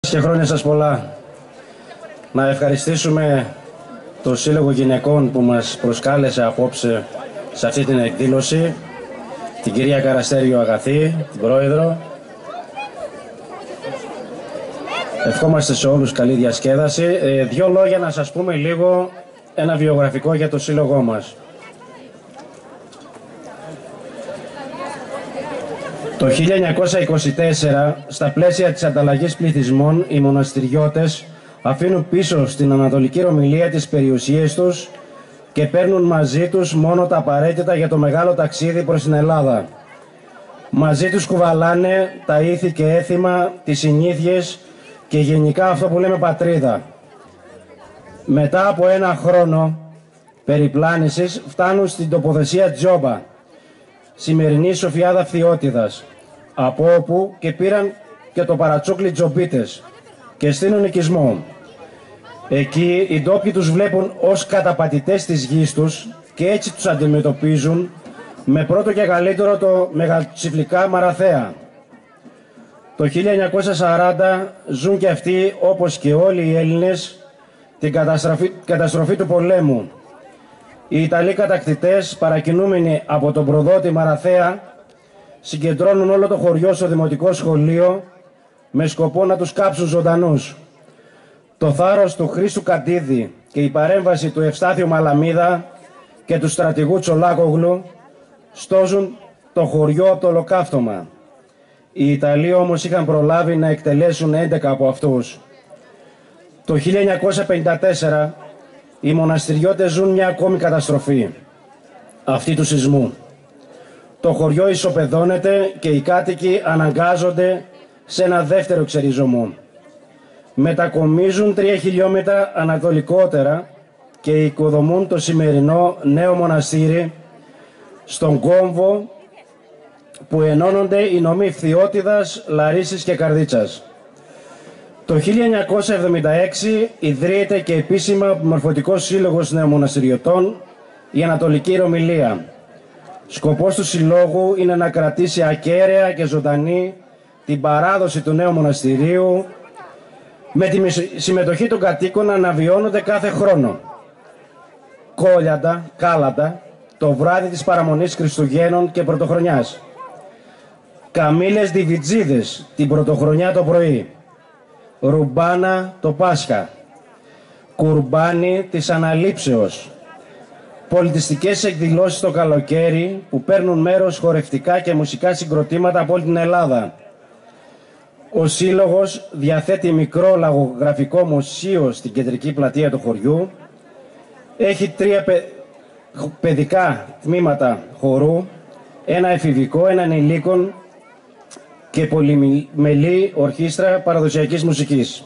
Και χρόνια σας πολλά. Να ευχαριστήσουμε το Σύλλογο Γυναικών που μας προσκάλεσε απόψε σε αυτή την εκδήλωση, την κυρία Καραστέριο Αγαθή, την Πρόεδρο. Ευχόμαστε σε όλους καλή διασκέδαση. Δύο λόγια να σας πούμε λίγο ένα βιογραφικό για το Σύλλογό μας. Το 1924, στα πλαίσια της ανταλλαγής πληθυσμών, οι μοναστηριώτες αφήνουν πίσω στην Ανατολική Ρωμυλία τις περιουσίες τους και παίρνουν μαζί τους μόνο τα απαραίτητα για το μεγάλο ταξίδι προς την Ελλάδα. Μαζί τους κουβαλάνε τα ήθη και έθιμα, τις συνήθειες και γενικά αυτό που λέμε πατρίδα. Μετά από ένα χρόνο περιπλάνησης φτάνουν στην τοποθεσία Τζόμπα, σημερινή Σοφιάδα Φθιώτιδας, από όπου και πήραν και το παρατσούκλι Τζομπίτες και στείλουν οικισμό. Εκεί οι ντόπιοι τους βλέπουν ως καταπατητές της γης τους και έτσι τους αντιμετωπίζουν με πρώτο και καλύτερο το Μεγαλτσιφλικά Μαραθέα. Το 1940 ζουν και αυτοί, όπως και όλοι οι Έλληνες, την καταστροφή του πολέμου. Οι Ιταλοί κατακτητές, παρακινούμενοι από τον προδότη Μαραθέα, συγκεντρώνουν όλο το χωριό στο δημοτικό σχολείο με σκοπό να τους κάψουν ζωντανούς. Το θάρρος του Χρήστου Καντίδη και η παρέμβαση του Ευστάθιου Μαλαμίδα και του στρατηγού Τσολάκογλου στόζουν το χωριό από το ολοκαύτωμα. Οι Ιταλοί όμως είχαν προλάβει να εκτελέσουν 11 από αυτούς. Το 1954 οι μοναστηριώτες ζουν μια ακόμη καταστροφή, αυτή του σεισμού. Το χωριό ισοπεδώνεται και οι κάτοικοι αναγκάζονται σε ένα δεύτερο ξεριζωμό. Μετακομίζουν 3 χιλιόμετρα ανατολικότερα και οικοδομούν το σημερινό νέο μοναστήρι στον κόμβο που ενώνονται οι νομοί Φθιώτιδας, Λαρίσης και Καρδίτσας. Το 1976 ιδρύεται και επίσημα Μορφωτικός Σύλλογος Νεομοναστηριωτών, η Ανατολική Ρωμυλία. Σκοπός του συλλόγου είναι να κρατήσει ακέραια και ζωντανή την παράδοση του νέου μοναστηρίου, με τη συμμετοχή των κατοίκων να αναβιώνονται κάθε χρόνο. Κόλιαντα, κάλαντα, το βράδυ της παραμονής Χριστουγέννων και Πρωτοχρονιάς. Καμήλες διβιτζίδες την Πρωτοχρονιά το πρωί. Ρουμπάνα το Πάσχα. Κουρμπάνι της Αναλήψεως. Πολιτιστικές εκδηλώσεις το καλοκαίρι που παίρνουν μέρος χορευτικά και μουσικά συγκροτήματα από όλη την Ελλάδα. Ο Σύλλογος διαθέτει μικρό λαγογραφικό μουσείο στην κεντρική πλατεία του χωριού. Έχει 3 παιδικά τμήματα χορού, ένα εφηβικό, ένα ενηλίκων και πολυμελή ορχήστρα παραδοσιακής μουσικής.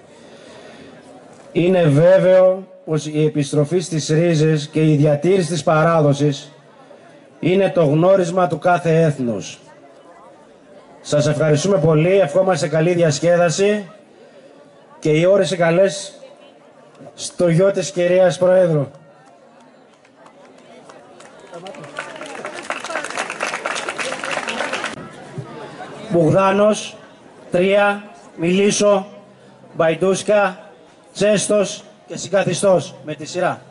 Είναι βέβαιο πως η επιστροφή στις ρίζες και η διατήρηση της παράδοσης είναι το γνώρισμα του κάθε έθνους. Σας ευχαριστούμε πολύ, ευχόμαστε καλή διασκέδαση και οι ώρες καλές στο γιο της κυρίας Προέδρου. Μπογδάνος, 3, Μιλήσο, Μπαϊντούσκα, Τσέστος και Συγκαθιστός με τη σειρά.